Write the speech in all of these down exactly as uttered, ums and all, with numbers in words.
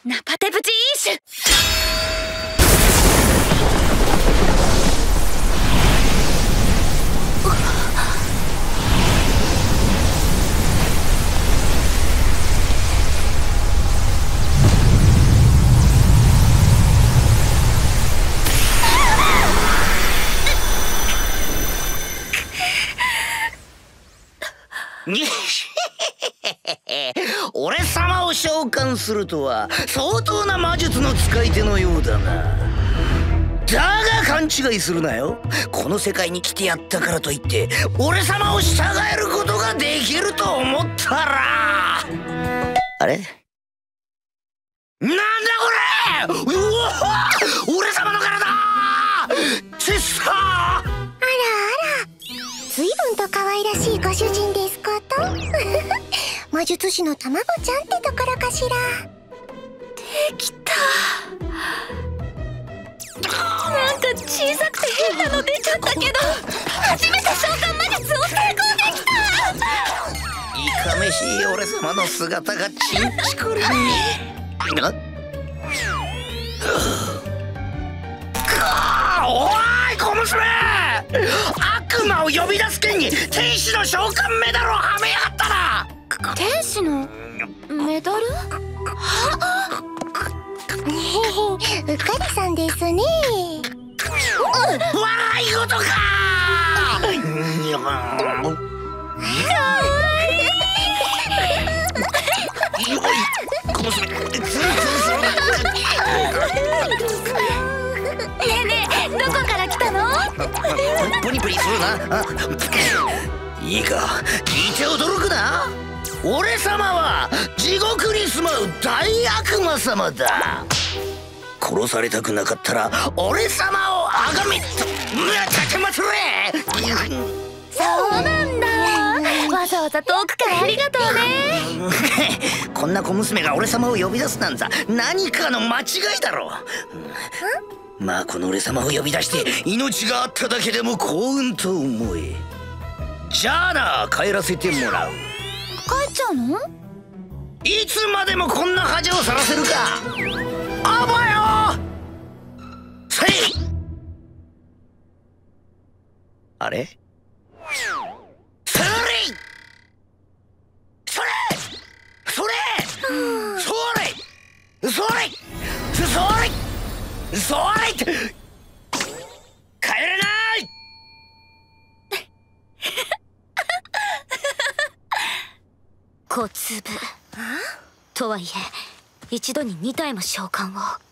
ナパテブチーシュ。 俺様を召喚するとは相当な魔術の使い手のようだな。だが勘違いするなよ。この世界に来てやったからといって俺様を従えることができると思ったら、あれなんだこれ。うわ俺様の体ちっさ。 あらあら、随分と可愛らしいご主人ですこと魔術師の卵ちゃんってところかしら。 できた。なんか小さくて変なの出ちゃったけど、初めて召喚魔術を成功できた。 いかめしい俺様の姿がちんちくりに。おい小娘、悪魔を呼び出す剣に天使の召喚メダルをはめやがったな。 天使のメダル？ うっかりさんですね。 笑い事か。小娘ツンツンするねえねえ、どこから来たの？ プニプニするな。いいか聞いて驚くな。俺様は地獄に住まう大悪魔様だ。殺されたくなかったら俺様をあがめ立てまつれ。 そうなんだ。わざわざ遠くからありがとうね。 こんな小娘が俺様を呼び出すなんざ何かの間違いだろう。まあこの俺様を呼び出して命があっただけでも幸運と思え。じゃあな、帰らせてもらう。 帰っちゃうの？ いつまでもこんな恥をさらせるか。あばよせい。あれそれそれそれそれそれそれそれ帰れない小粒とはいえ一度にに体も召喚を。あ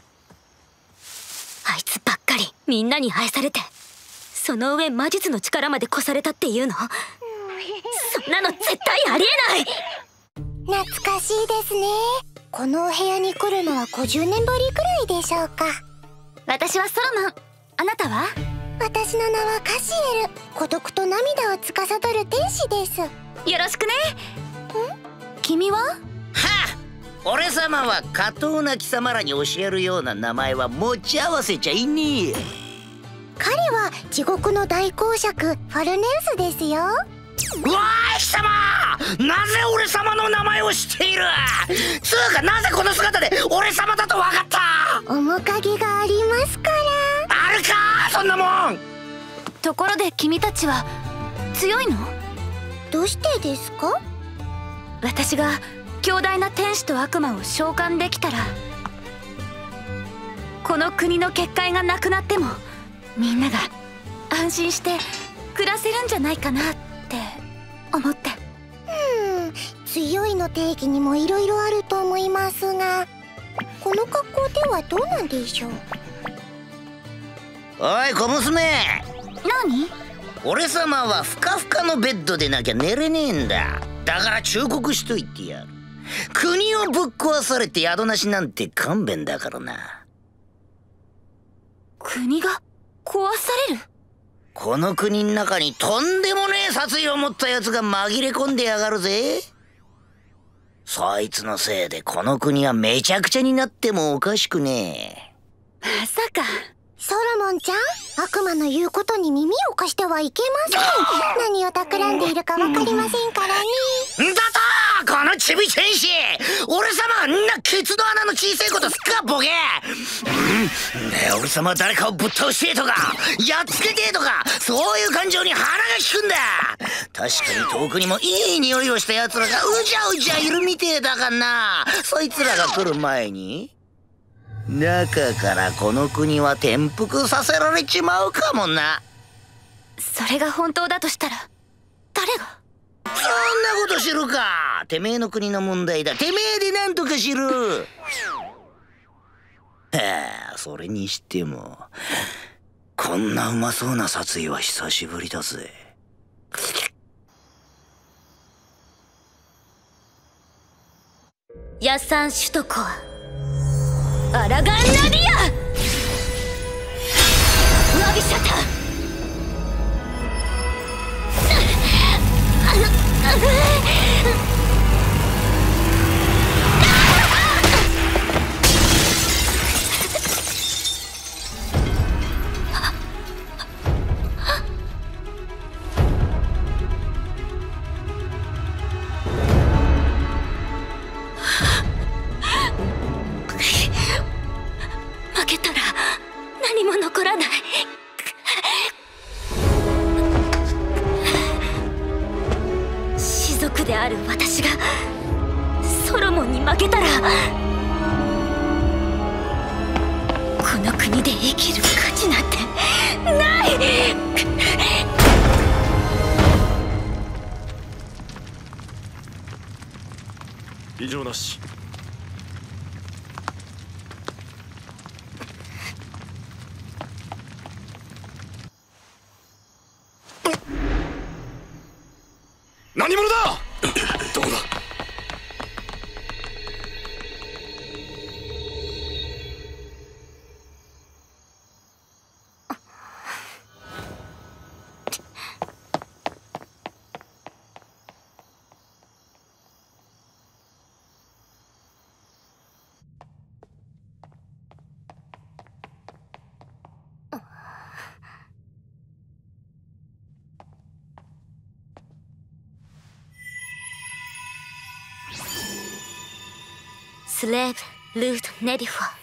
いつばっかりみんなに愛されて、その上魔術の力まで越されたっていうの？そんなの絶対ありえない。 懐かしいですね。このお部屋に来るのはごじゅうねんぶりくらいでしょうか。 私はソロモン。あなたは？ 私の名はカシエル。孤独と涙を司る天使です。 よろしくね。ん？君は？ はあ、俺様は下等な貴様らに教えるような名前は持ち合わせちゃいねえ。 彼は地獄の大公爵ファルネウスですよ。 わーい貴様、なぜ俺様の名前を知っている？つうかなぜこの姿で俺様だと分かった？ 面影がありますから。 あるかそんなもん。 ところで君たちは強いの？ どうしてですか？ 私が強大な天使と悪魔を召喚できたら、この国の結界がなくなってもみんなが安心して暮らせるんじゃないかなって思って。 うん、強いの定義にもいろいろあると思いますが、この格好ではどうなんでしょう。 おい小娘、 何？ 俺様はふかふかのベッドでなきゃ寝れねえんだ。だから忠告しといてやる。国をぶっ壊されて宿なしなんて勘弁だからな。 国が壊される？ この国の中にとんでもねえ殺意を持ったやつが紛れ込んでやがるぜ。そいつのせいでこの国はめちゃくちゃになってもおかしくねえ。まさか。 ソロモンちゃん、悪魔の言うことに耳を貸してはいけません。何を企んでいるかわかりませんからね。 だとこのチビ戦士、俺様あんなケツの穴の小さいことすっかボケ。うんねえ、俺様は誰かをぶっ倒してとかやっつけてとか、そういう感情に鼻が利くんだ。確かに遠くにもいい匂いをした奴らがうじゃうじゃいるみてえだがな。そいつらが来る前に中からこの国は転覆させられちまうかもな。 それが本当だとしたら誰が？ そんなこと知るか。てめえの国の問題だ。てめえでなんとかしろ。はあ、それにしてもこんなうまそうな殺意は久しぶりだぜ。 ヤサン首都コアアラガン・ナディアワビシャタ。負けたら何も残らない。士族である私がソロモンに負けたらこの国で生きる価値なんてない。 異常なし。何者だ。どこだ。 スレーブ・ルート・ネディフォ。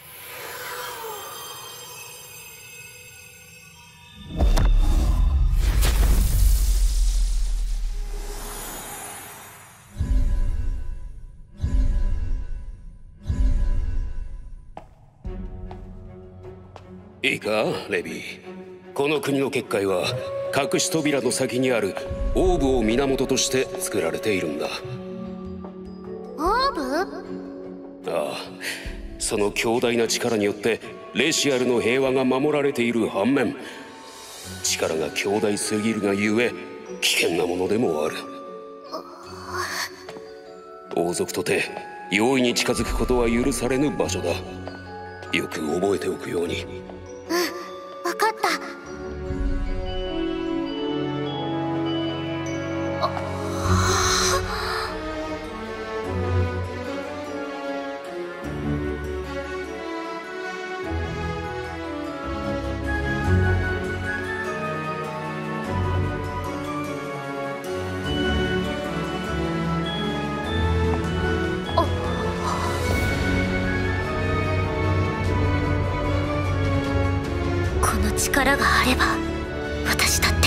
いいかレビー、この国の結界は隠し扉の先にあるオーブを源として作られているんだ。 オーブ？ ああ、その強大な力によってレシアルの平和が守られている反面、力が強大すぎるがゆえ危険なものでもある。王族とて容易に近づくことは許されぬ場所だ。よく覚えておくように。 うん、わかった。 力があれば私だって